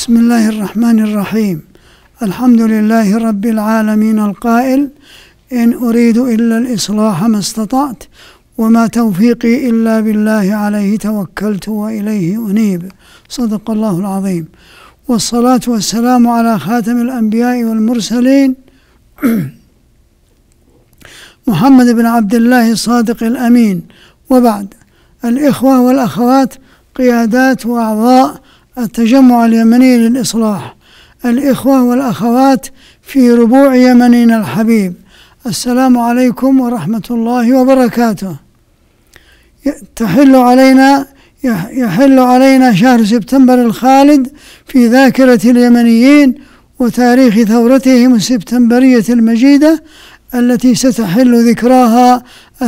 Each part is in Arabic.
بسم الله الرحمن الرحيم. الحمد لله رب العالمين القائل: إن أريد إلا الإصلاح ما استطعت وما توفيقي إلا بالله عليه توكلت وإليه أنيب. صدق الله العظيم. والصلاة والسلام على خاتم الأنبياء والمرسلين محمد بن عبد الله الصادق الأمين. وبعد، الإخوة والأخوات قيادات وأعضاء التجمع اليمني للإصلاح، الإخوة والأخوات في ربوع يمننا الحبيب، السلام عليكم ورحمة الله وبركاته. يحل علينا شهر سبتمبر الخالد في ذاكرة اليمنيين وتاريخ ثورتهم السبتمبرية المجيدة التي ستحل ذكراها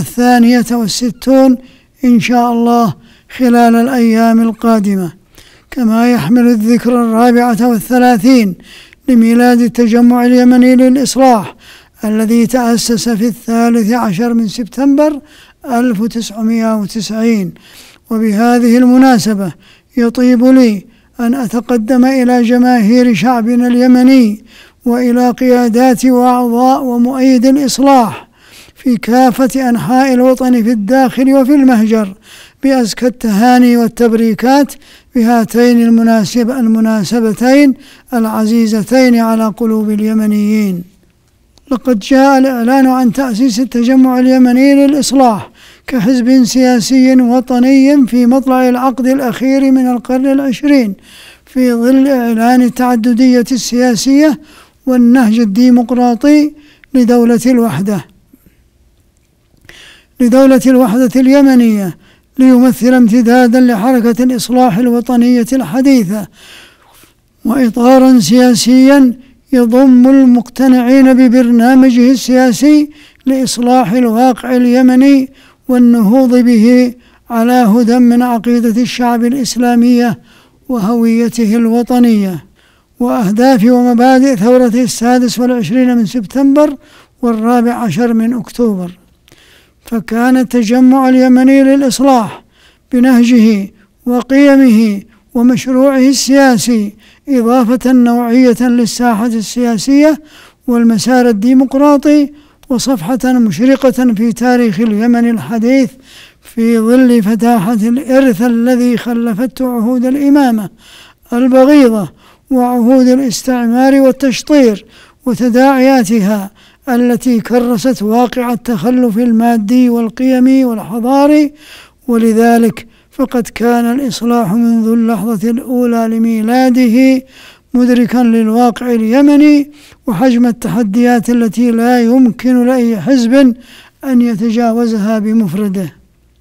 62 إن شاء الله خلال الأيام القادمة، كما يحمل الذكرى 34 لميلاد التجمع اليمني للإصلاح الذي تأسس في 13 من سبتمبر 1990. وبهذه المناسبة يطيب لي أن أتقدم إلى جماهير شعبنا اليمني وإلى قيادات وأعضاء ومؤيد الإصلاح في كافة أنحاء الوطن في الداخل وفي المهجر بأزكى التهاني والتبريكات بهاتين المناسبتين العزيزتين على قلوب اليمنيين. لقد جاء الإعلان عن تأسيس التجمع اليمني للإصلاح كحزب سياسي وطني في مطلع العقد الأخير من القرن العشرين في ظل إعلان التعددية السياسية والنهج الديمقراطي لدولة الوحدة اليمنية، ليمثل امتدادا لحركة الإصلاح الوطنية الحديثة وإطارا سياسيا يضم المقتنعين ببرنامجه السياسي لإصلاح الواقع اليمني والنهوض به على هدى من عقيدة الشعب الإسلامية وهويته الوطنية وأهداف ومبادئ ثورة 26 من سبتمبر 14 من أكتوبر. فكان التجمع اليمني للإصلاح بنهجه وقيمه ومشروعه السياسي إضافة نوعية للساحة السياسية والمسار الديمقراطي وصفحة مشرقة في تاريخ اليمن الحديث في ظل فتاحة الإرث الذي خلفته عهود الإمامة البغيضة وعهود الاستعمار والتشطير وتداعياتها التي كرست واقع التخلف المادي والقيمي والحضاري. ولذلك فقد كان الإصلاح منذ اللحظة الأولى لميلاده مدركا للواقع اليمني وحجم التحديات التي لا يمكن لأي حزب أن يتجاوزها بمفرده،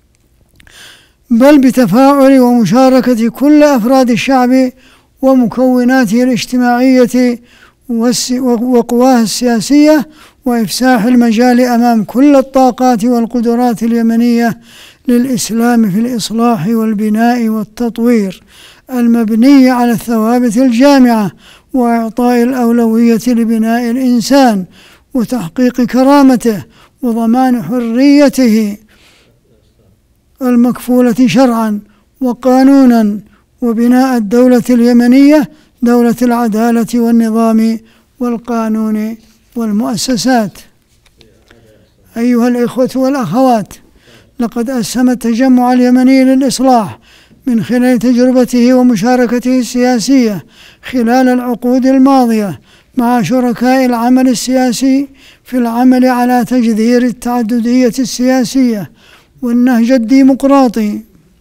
بل بتفاعل ومشاركة كل أفراد الشعب ومكوناته الاجتماعية وقواه السياسية وإفساح المجال أمام كل الطاقات والقدرات اليمنية للإسلام في الإصلاح والبناء والتطوير المبني على الثوابت الجامعة وإعطاء الأولوية لبناء الإنسان وتحقيق كرامته وضمان حريته المكفولة شرعا وقانونا وبناء الدولة اليمنية دولة العدالة والنظام والقانون والمؤسسات. أيها الإخوة والأخوات، لقد أسهم التجمع اليمني للإصلاح من خلال تجربته ومشاركته السياسية خلال العقود الماضية مع شركاء العمل السياسي في العمل على تجذير التعددية السياسية والنهج الديمقراطي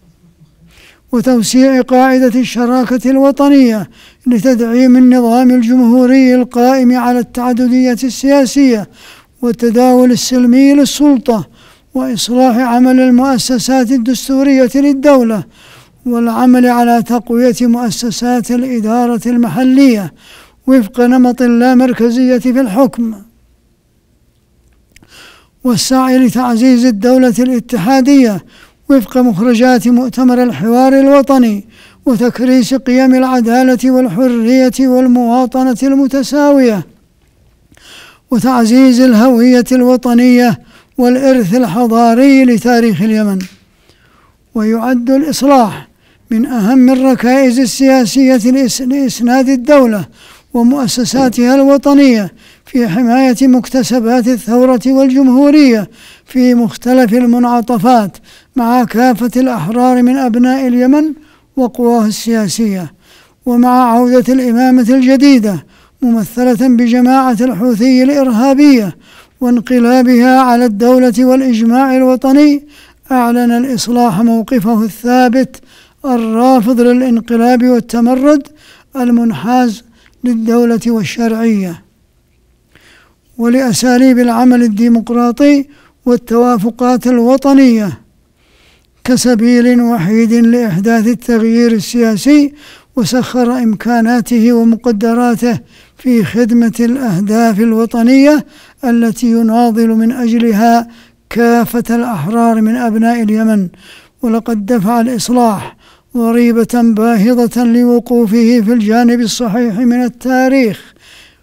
وتوسيع قاعدة الشراكة الوطنية لتدعيم النظام الجمهوري القائم على التعددية السياسية والتداول السلمي للسلطة وإصلاح عمل المؤسسات الدستورية للدولة والعمل على تقوية مؤسسات الإدارة المحلية وفق نمط اللامركزية في الحكم والسعي لتعزيز الدولة الاتحادية وفق مخرجات مؤتمر الحوار الوطني وتكريس قيم العدالة والحرية والمواطنة المتساوية وتعزيز الهوية الوطنية والإرث الحضاري لتاريخ اليمن. ويعد الإصلاح من أهم الركائز السياسية لإسناد الدولة ومؤسساتها الوطنية في حماية مكتسبات الثورة والجمهورية في مختلف المنعطفات مع كافة الأحرار من أبناء اليمن وقواه السياسية، ومع عودة الإمامة الجديدة ممثلة بجماعة الحوثي الإرهابية وانقلابها على الدولة والإجماع الوطني، أعلن الإصلاح موقفه الثابت الرافض للانقلاب والتمرد المنحاز للدولة والشرعية ولأساليب العمل الديمقراطي والتوافقات الوطنية كسبيل وحيد لإحداث التغيير السياسي، وسخر إمكاناته ومقدراته في خدمة الأهداف الوطنية التي يناضل من أجلها كافة الأحرار من أبناء اليمن. ولقد دفع الإصلاح ضريبة باهظة لوقوفه في الجانب الصحيح من التاريخ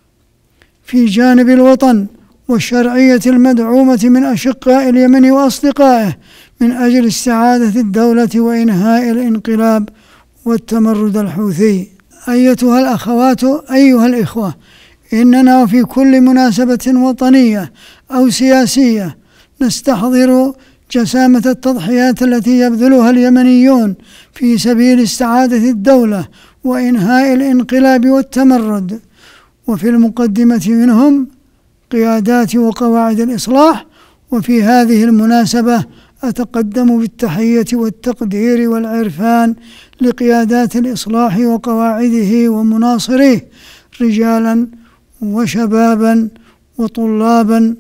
في جانب الوطن والشرعية المدعومة من أشقاء اليمن وأصدقائه من أجل استعادة الدولة وإنهاء الانقلاب والتمرد الحوثي. أيتها الأخوات أيها الإخوة، إننا في كل مناسبة وطنية أو سياسية نستحضر جسامة التضحيات التي يبذلها اليمنيون في سبيل استعادة الدولة وإنهاء الانقلاب والتمرد، وفي المقدمة منهم قيادات وقواعد الإصلاح. وفي هذه المناسبة أتقدم بالتحية والتقدير والعرفان لقيادات الإصلاح وقواعده ومناصريه، رجالا وشبابا وطلابا،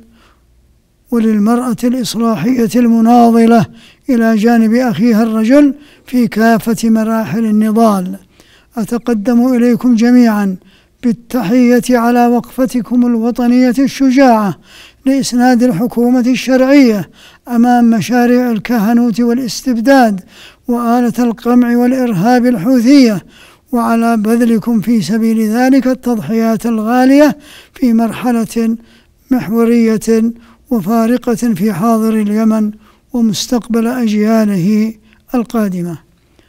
وللمرأة الإصلاحية المناضلة إلى جانب أخيها الرجل في كافة مراحل النضال. أتقدم إليكم جميعا بالتحية على وقفتكم الوطنية الشجاعة لإسناد الحكومة الشرعية أمام مشاريع الكهنوت والاستبداد وآلة القمع والإرهاب الحوثية، وعلى بذلكم في سبيل ذلك التضحيات الغالية في مرحلة محورية وفارقة في حاضر اليمن ومستقبل أجياله القادمة.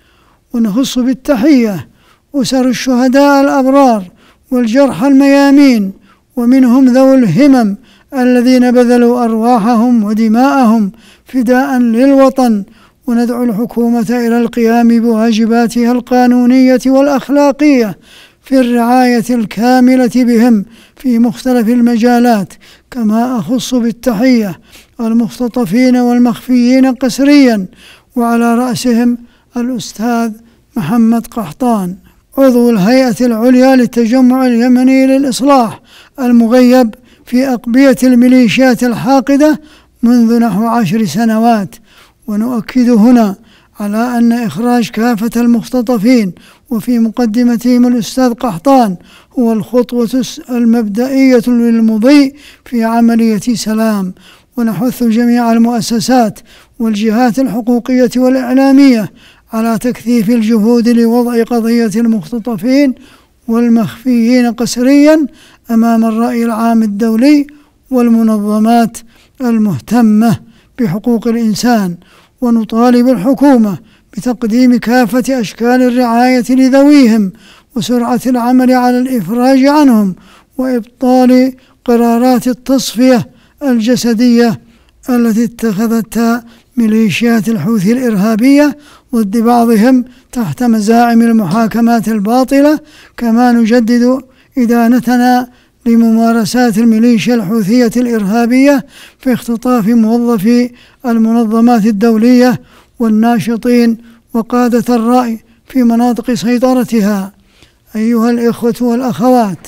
ونخص بالتحية أسر الشهداء الأبرار والجرحى الميامين، ومنهم ذوي الهمم الذين بذلوا أرواحهم ودماءهم فداء للوطن، وندعو الحكومة إلى القيام بواجباتها القانونية والأخلاقية في الرعاية الكاملة بهم في مختلف المجالات. كما أخص بالتحية المختطفين والمخفيين قسريا، وعلى رأسهم الأستاذ محمد قحطان عضو الهيئة العليا للتجمع اليمني للإصلاح المغيب في أقبية الميليشيات الحاقدة منذ نحو 10 سنوات. ونؤكد هنا على أن إخراج كافة المختطفين وفي مقدمتهم الأستاذ قحطان هو الخطوة المبدئية للمضي في عملية سلام. ونحث جميع المؤسسات والجهات الحقوقية والإعلامية على تكثيف الجهود لوضع قضية المختطفين والمخفيين قسريا أمام الرأي العام الدولي والمنظمات المهتمة بحقوق الإنسان. ونطالب الحكومة بتقديم كافة أشكال الرعاية لذويهم وسرعة العمل على الإفراج عنهم وإبطال قرارات التصفية الجسدية التي اتخذتها ميليشيات الحوثي الإرهابية ضد بعضهم تحت مزاعم المحاكمات الباطلة. كما نجدد إدانتنا لممارسات الميليشيا الحوثية الإرهابية في اختطاف موظفي المنظمات الدولية والناشطين وقادة الرأي في مناطق سيطرتها. أيها الإخوة والأخوات،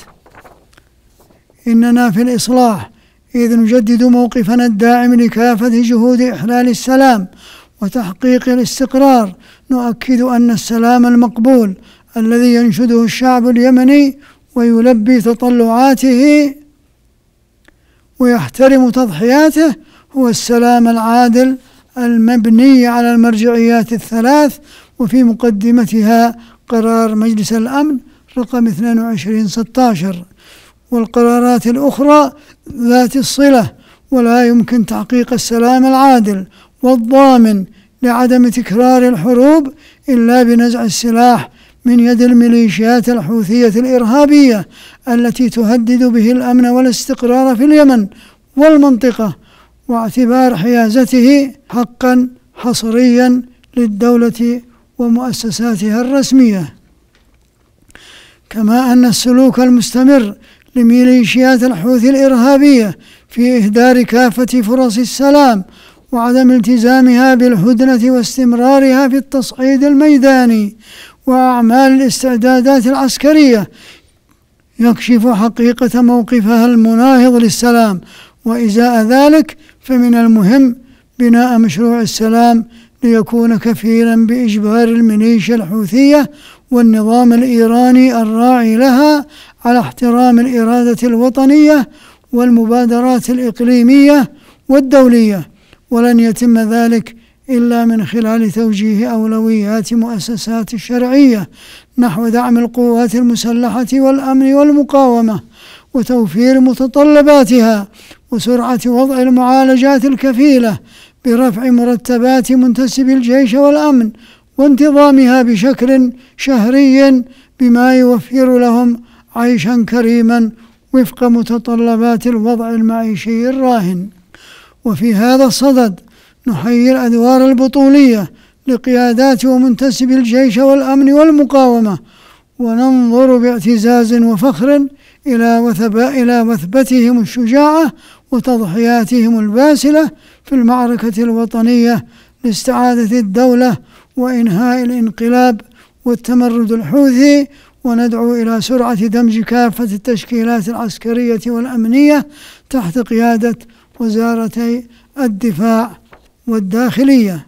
إننا في الإصلاح إذ نجدد موقفنا الداعم لكافة جهود إحلال السلام وتحقيق الاستقرار. نؤكد أن السلام المقبول الذي ينشده الشعب اليمني ويلبي تطلعاته ويحترم تضحياته هو السلام العادل المبني على المرجعيات الثلاث، وفي مقدمتها قرار مجلس الأمن رقم 2216 والقرارات الأخرى ذات الصلة. ولا يمكن تحقيق السلام العادل والضامن لعدم تكرار الحروب إلا بنزع السلاح من يد الميليشيات الحوثية الإرهابية التي تهدد به الأمن والاستقرار في اليمن والمنطقة، واعتبار حيازته حقا حصريا للدولة ومؤسساتها الرسمية. كما أن السلوك المستمر لميليشيات الحوثي الإرهابية في إهدار كافة فرص السلام وعدم التزامها بالهدنة واستمرارها في التصعيد الميداني وأعمال الاستعدادات العسكرية يكشف حقيقة موقفها المناهض للسلام. وإزاء ذلك فمن المهم بناء مشروع السلام ليكون كفيلا بإجبار الميليشيا الحوثية والنظام الإيراني الراعي لها على احترام الإرادة الوطنية والمبادرات الإقليمية والدولية، ولن يتم ذلك إلا من خلال توجيه أولويات مؤسسات الشرعية نحو دعم القوات المسلحة والأمن والمقاومة وتوفير متطلباتها وسرعة وضع المعالجات الكفيلة برفع مرتبات منتسبي الجيش والأمن وانتظامها بشكل شهري بما يوفر لهم عيشا كريما وفق متطلبات الوضع المعيشي الراهن. وفي هذا الصدد نحيي الأدوار البطولية لقيادات ومنتسبي الجيش والأمن والمقاومة، وننظر باعتزاز وفخر إلى وثبتهم الشجاعة وتضحياتهم الباسلة في المعركة الوطنية لاستعادة الدولة وإنهاء الانقلاب والتمرد الحوثي، وندعو إلى سرعة دمج كافة التشكيلات العسكرية والأمنية تحت قيادة وزارتي الدفاع والداخلية.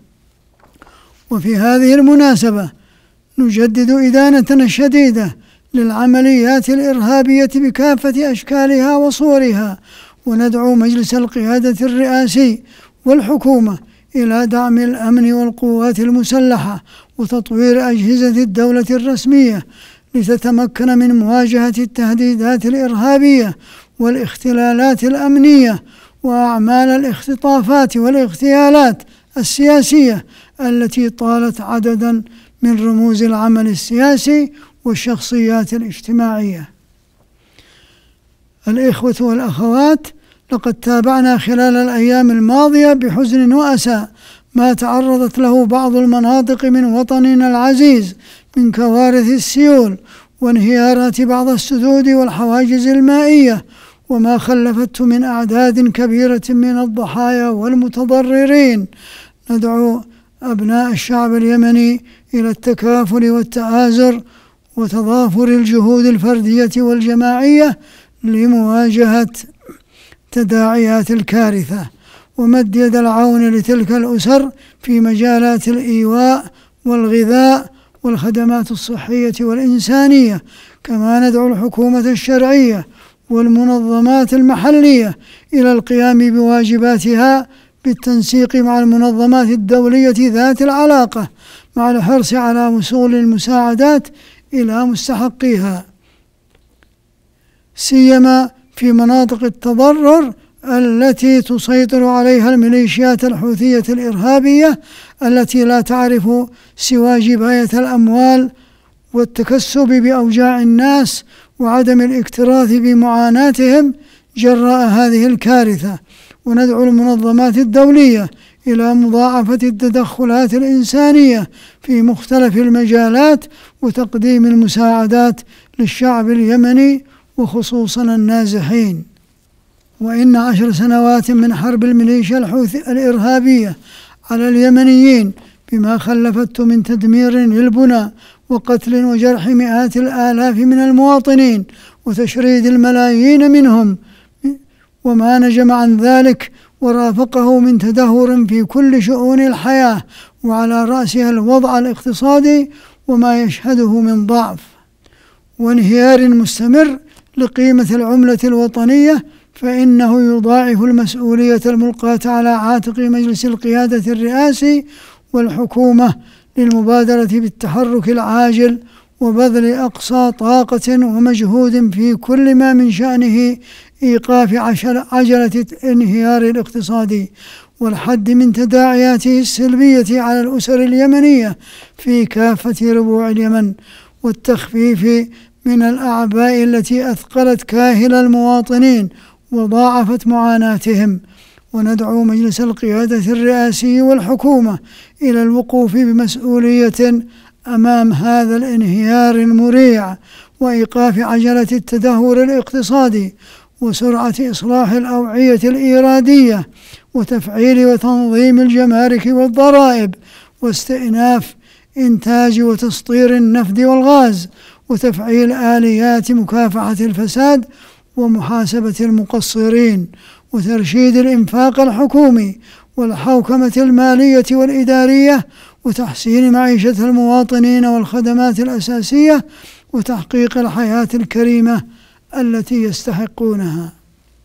وفي هذه المناسبة نجدد إدانتنا الشديدة للعمليات الإرهابية بكافة أشكالها وصورها، وندعو مجلس القيادة الرئاسي والحكومة إلى دعم الأمن والقوات المسلحة وتطوير أجهزة الدولة الرسمية لتتمكن من مواجهة التهديدات الإرهابية والاختلالات الأمنية وأعمال الاختطافات والاغتيالات السياسية التي طالت عددا من رموز العمل السياسي والشخصيات الاجتماعية. الإخوة والأخوات، لقد تابعنا خلال الأيام الماضية بحزن وأسى ما تعرضت له بعض المناطق من وطننا العزيز من كوارث السيول وانهيارات بعض السدود والحواجز المائية، وما خلفته من أعداد كبيرة من الضحايا والمتضررين. ندعو أبناء الشعب اليمني إلى التكافل والتآزر وتضافر الجهود الفردية والجماعية لمواجهة تداعيات الكارثة، ومد يد العون لتلك الأسر في مجالات الإيواء والغذاء والخدمات الصحية والإنسانية. كما ندعو الحكومة الشرعية والمنظمات المحلية إلى القيام بواجباتها بالتنسيق مع المنظمات الدولية ذات العلاقة مع الحرص على وصول المساعدات إلى مستحقيها، سيما في مناطق التضرر التي تسيطر عليها الميليشيات الحوثية الإرهابية التي لا تعرف سوى جباية الأموال والتكسب بأوجاع الناس وعدم الاكتراث بمعاناتهم جراء هذه الكارثة. وندعو المنظمات الدولية إلى مضاعفة التدخلات الإنسانية في مختلف المجالات وتقديم المساعدات للشعب اليمني وخصوصا النازحين. وإن 10 سنوات من حرب الميليشيا الحوثي الإرهابية على اليمنيين بما خلفته من تدمير للبنى وقتل وجرح مئات الآلاف من المواطنين وتشريد الملايين منهم، وما نجم عن ذلك ورافقه من تدهور في كل شؤون الحياة وعلى رأسها الوضع الاقتصادي وما يشهده من ضعف وانهيار مستمر لقيمة العملة الوطنية، فإنه يضاعف المسؤولية الملقاة على عاتق مجلس القيادة الرئاسي والحكومة للمبادرة بالتحرك العاجل وبذل أقصى طاقة ومجهود في كل ما من شأنه إيقاف عجلة الانهيار الاقتصادي والحد من تداعياته السلبية على الأسر اليمنية في كافة ربوع اليمن، والتخفيف من الأعباء التي أثقلت كاهل المواطنين وضاعفت معاناتهم. وندعو مجلس القيادة الرئاسي والحكومة إلى الوقوف بمسؤولية أمام هذا الانهيار المريع، وإيقاف عجلة التدهور الاقتصادي، وسرعة إصلاح الأوعية الإيرادية، وتفعيل وتنظيم الجمارك والضرائب، واستئناف إنتاج وتسطير النفط والغاز، وتفعيل آليات مكافحة الفساد ومحاسبة المقصرين، وترشيد الإنفاق الحكومي والحوكمة المالية والإدارية، وتحسين معيشة المواطنين والخدمات الأساسية، وتحقيق الحياة الكريمة التي يستحقونها.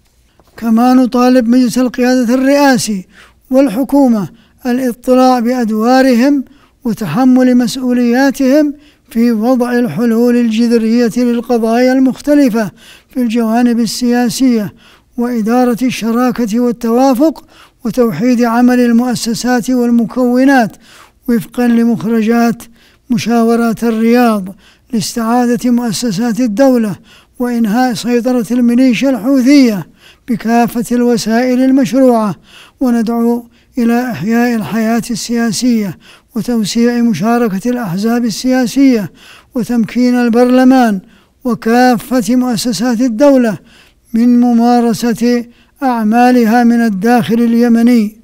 كما نطالب مجلس القيادة الرئاسي والحكومة الاطلاع بأدوارهم وتحمل مسؤولياتهم في وضع الحلول الجذرية للقضايا المختلفة في الجوانب السياسية، وإدارة الشراكة والتوافق، وتوحيد عمل المؤسسات والمكونات وفقا لمخرجات مشاورات الرياض لاستعادة مؤسسات الدولة، وإنهاء سيطرة الميليشيا الحوثية بكافة الوسائل المشروعة. وندعو إلى إحياء الحياة السياسية وتوسيع مشاركة الأحزاب السياسية، وتمكين البرلمان وكافة مؤسسات الدولة من ممارسة أعمالها من الداخل اليمني.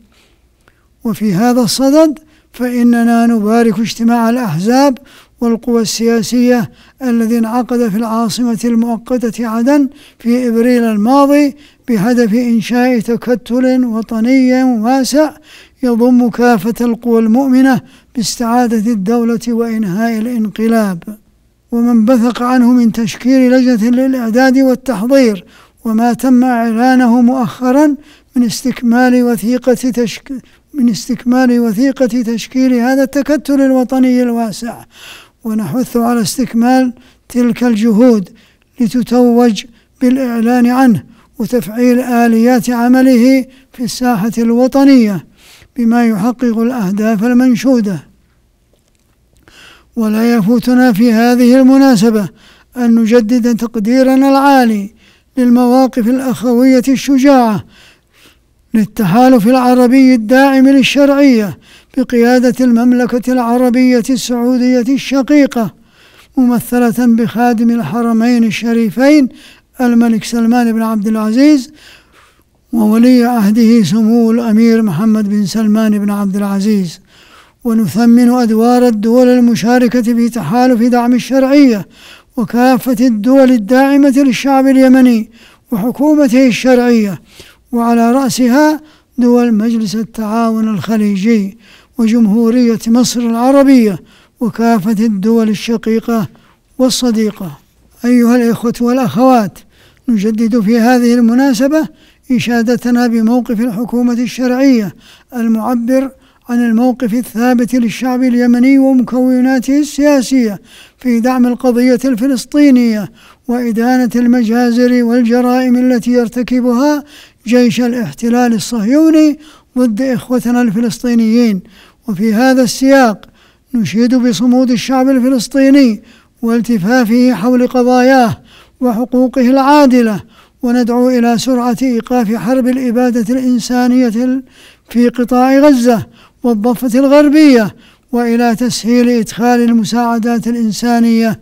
وفي هذا الصدد فإننا نبارك اجتماع الأحزاب والقوى السياسية الذي انعقد في العاصمة المؤقتة عدن في إبريل الماضي بهدف إنشاء تكتل وطني واسع يضم كافة القوى المؤمنة باستعادة الدولة وإنهاء الانقلاب، ومن بثق عنه من تشكيل لجنة للإعداد والتحضير، وما تم إعلانه مؤخرا من استكمال وثيقة تشكيل هذا التكتل الوطني الواسع. ونحث على استكمال تلك الجهود لتتوج بالإعلان عنه وتفعيل آليات عمله في الساحة الوطنية بما يحقق الأهداف المنشودة. ولا يفوتنا في هذه المناسبة أن نجدد تقديرنا العالي للمواقف الأخوية الشجاعة للتحالف العربي الداعم للشرعية بقيادة المملكة العربية السعودية الشقيقة، ممثلة بخادم الحرمين الشريفين الملك سلمان بن عبد العزيز وولي عهده سمو الأمير محمد بن سلمان بن عبد العزيز. ونثمن أدوار الدول المشاركة في تحالف دعم الشرعية وكافة الدول الداعمة للشعب اليمني وحكومته الشرعية، وعلى رأسها دول مجلس التعاون الخليجي وجمهورية مصر العربية وكافة الدول الشقيقة والصديقة. أيها الإخوة والأخوات، نجدد في هذه المناسبة إشادتنا بموقف الحكومة الشرعية المعبر عن الموقف الثابت للشعب اليمني ومكوناته السياسية في دعم القضية الفلسطينية وإدانة المجازر والجرائم التي يرتكبها جيش الاحتلال الصهيوني ضد إخوتنا الفلسطينيين. وفي هذا السياق نشيد بصمود الشعب الفلسطيني والتفافه حول قضاياه وحقوقه العادلة، وندعو إلى سرعة إيقاف حرب الإبادة الإنسانية في قطاع غزة والضفة الغربية، وإلى تسهيل إدخال المساعدات الإنسانية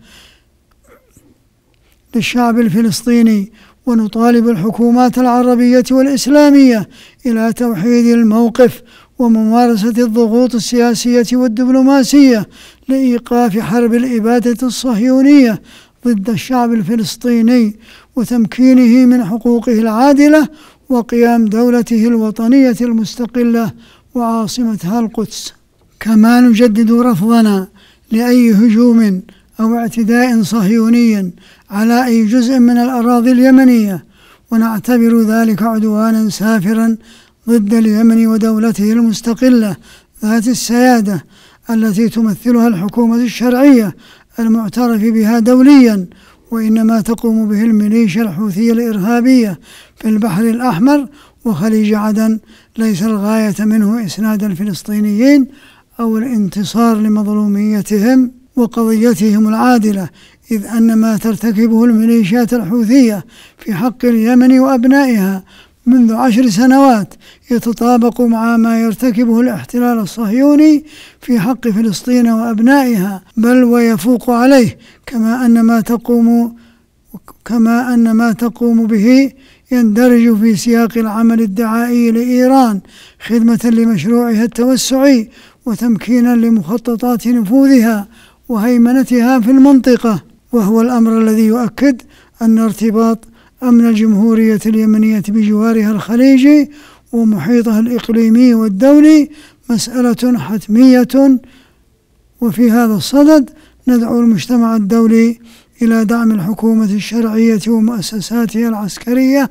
للشعب الفلسطيني. ونطالب الحكومات العربية والإسلامية إلى توحيد الموقف وممارسة الضغوط السياسية والدبلوماسية لإيقاف حرب الإبادة الصهيونية ضد الشعب الفلسطيني وتمكينه من حقوقه العادلة وقيام دولته الوطنية المستقلة وعاصمتها القدس. كما نجدد رفضنا لأي هجوم أو اعتداء صهيوني على أي جزء من الأراضي اليمنية، ونعتبر ذلك عدوانا سافرا ضد اليمن ودولته المستقلة ذات السيادة التي تمثلها الحكومة الشرعية المعترف بها دوليا وإنما تقوم به الميليشيا الحوثية الإرهابية في البحر الأحمر وخليج عدن. ليس الغاية منه إسناد الفلسطينيين أو الانتصار لمظلوميتهم وقضيتهم العادلة، إذ أن ما ترتكبه الميليشيات الحوثية في حق اليمن وأبنائها منذ 10 سنوات يتطابق مع ما يرتكبه الاحتلال الصهيوني في حق فلسطين وأبنائها، بل ويفوق عليه، كما أن ما تقوم به يندرج في سياق العمل الدعائي لإيران خدمة لمشروعها التوسعي وتمكينا لمخططات نفوذها وهيمنتها في المنطقة، وهو الأمر الذي يؤكد أن ارتباط أمن الجمهورية اليمنية بجوارها الخليجي ومحيطها الإقليمي والدولي مسألة حتمية. وفي هذا الصدد ندعو المجتمع الدولي إلى دعم الحكومة الشرعية ومؤسساتها العسكرية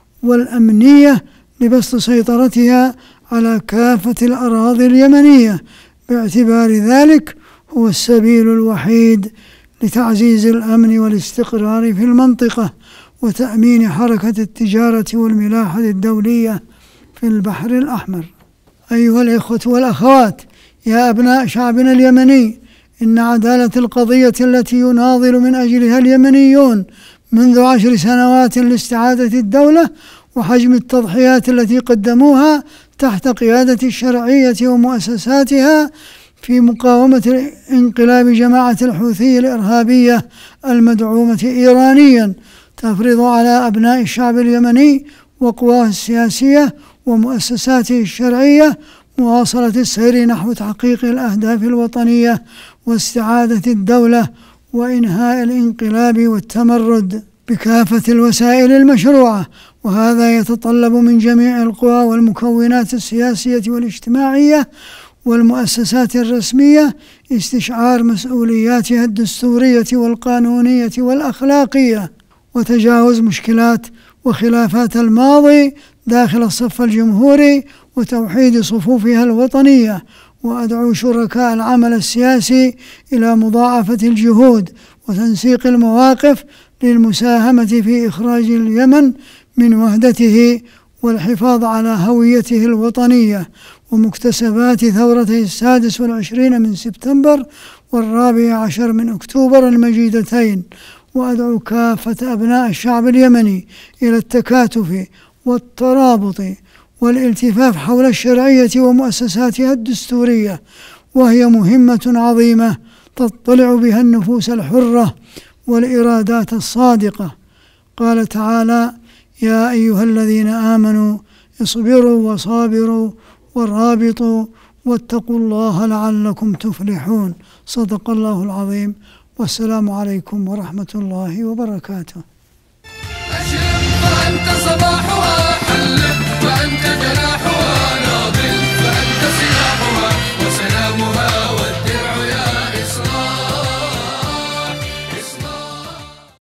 والأمنية لبسط سيطرتها على كافة الأراضي اليمنية، باعتبار ذلك هو السبيل الوحيد لتعزيز الأمن والاستقرار في المنطقة وتأمين حركة التجارة والملاحة الدولية في البحر الأحمر. أيها الإخوة والأخوات، يا أبناء شعبنا اليمني، إن عدالة القضية التي يناضل من أجلها اليمنيون منذ 10 سنوات لاستعادة الدولة وحجم التضحيات التي قدموها تحت قيادة الشرعية ومؤسساتها في مقاومة انقلاب جماعة الحوثي الإرهابية المدعومة إيرانيا، تفرض على أبناء الشعب اليمني وقواه السياسية ومؤسساته الشرعية مواصلة السير نحو تحقيق الأهداف الوطنية واستعادة الدولة وإنهاء الانقلاب والتمرد بكافة الوسائل المشروعة، وهذا يتطلب من جميع القوى والمكونات السياسية والاجتماعية والمؤسسات الرسمية استشعار مسؤولياتها الدستورية والقانونية والأخلاقية وتجاوز مشكلات وخلافات الماضي داخل الصف الجمهوري وتوحيد صفوفها الوطنية. وأدعو شركاء العمل السياسي إلى مضاعفة الجهود وتنسيق المواقف للمساهمة في إخراج اليمن من وحدته والحفاظ على هويته الوطنية ومكتسبات ثورته 26 من سبتمبر و14 من أكتوبر المجيدتين. وأدعو كافة أبناء الشعب اليمني إلى التكاتف والترابط والالتفاف حول الشرعية ومؤسساتها الدستورية، وهي مهمة عظيمة تطلع بها النفوس الحرة والإرادات الصادقة. قال تعالى: يا أيها الذين آمنوا اصبروا وصابروا ورابطوا واتقوا الله لعلكم تفلحون. صدق الله العظيم، والسلام عليكم ورحمة الله وبركاته. أشرق فأنت صباحها، حلق فأنت جناحها.